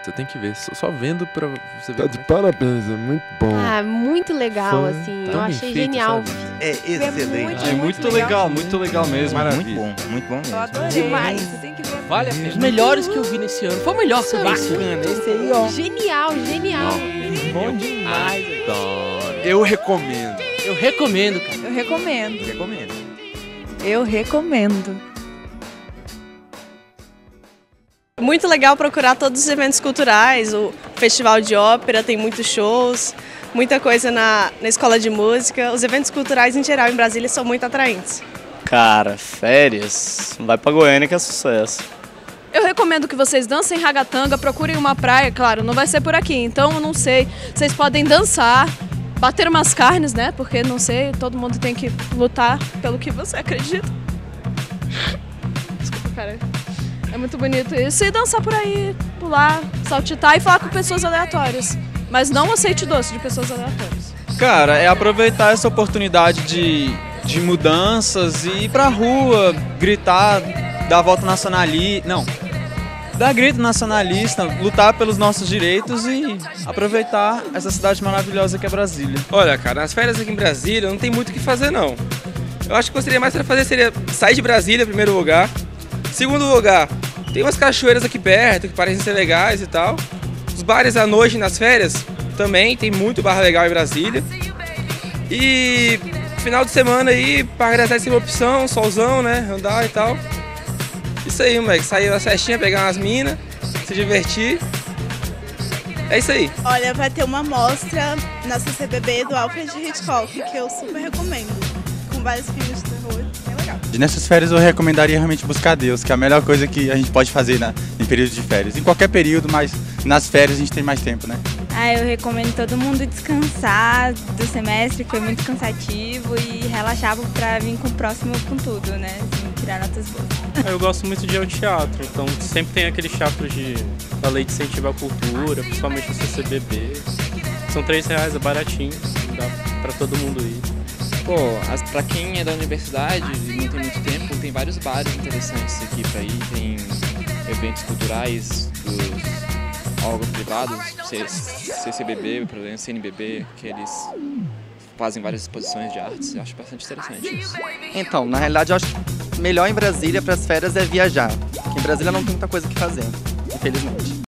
Você tem que ver, só vendo pra você ver. Tá de parabéns, é muito bom. Ah, muito legal, Fã, assim. tão Eu bem achei feito, genial. sabe? É excelente. É muito legal mesmo. Muito bom mesmo. Eu adorei. Demais. Você tem que ver. Vale a pena. Os melhores que eu vi nesse ano. Foi o melhor que eu vi nesse ano. Esse aí, ó. Genial, genial. Bom demais. Adoro. Eu recomendo. Eu recomendo, cara. Eu recomendo. Recomendo. Eu recomendo. Muito legal procurar todos os eventos culturais, o Festival de Ópera tem muitos shows, muita coisa na escola de música. Os eventos culturais em geral em Brasília são muito atraentes. Cara, férias, vai pra Goiânia que é sucesso. Eu recomendo que vocês dancem ragatanga, procurem uma praia, claro, não vai ser por aqui, então eu não sei. Vocês podem dançar, bater umas carnes, né? Porque, não sei, todo mundo tem que lutar pelo que você acredita. Desculpa, cara. É muito bonito isso. E dançar por aí, pular, saltitar e falar com pessoas aleatórias. Mas não aceite doce de pessoas aleatórias. Cara, é aproveitar essa oportunidade de mudanças e ir pra rua, gritar, dar a volta nacionalista. Não, dar grito nacionalista, lutar pelos nossos direitos e aproveitar essa cidade maravilhosa que é Brasília. Olha, cara, nas férias aqui em Brasília não tem muito o que fazer, não. Eu acho que gostaria mais para fazer seria sair de Brasília, em primeiro lugar. Segundo lugar, tem umas cachoeiras aqui perto que parecem ser legais e tal. Os bares à noite nas férias também, tem muito bar legal em Brasília. E final de semana aí, para agradecer essa opção, solzão, né, andar e tal. Isso aí, moleque, sair na festinha, pegar umas minas, se divertir. É isso aí. Olha, vai ter uma mostra na CCBB do Alfred Hitchcock, que eu super recomendo. Com vários filmes de terror, bem legal. Nessas férias eu recomendaria realmente buscar Deus, que é a melhor coisa que a gente pode fazer em período de férias. Em qualquer período, mas nas férias a gente tem mais tempo, né? Eu recomendo todo mundo descansar do semestre, que foi muito cansativo, e relaxar pra vir com o próximo com tudo, né? Assim, tirar notas boas. Eu gosto muito de ir ao teatro, então sempre tem aqueles teatros da Lei de Incentivo à Cultura, principalmente o CCBB. São R$3, é baratinho, dá pra todo mundo ir. Pô, pra quem é da universidade e não tem muito tempo, tem vários bares interessantes aqui pra ir, tem eventos culturais dos órgãos privados, CCBB, por exemplo, CNBB, que eles fazem várias exposições de artes, eu acho bastante interessante isso. Então, na realidade, eu acho que melhor em Brasília para as férias é viajar. Porque em Brasília não tem muita coisa que fazer, infelizmente.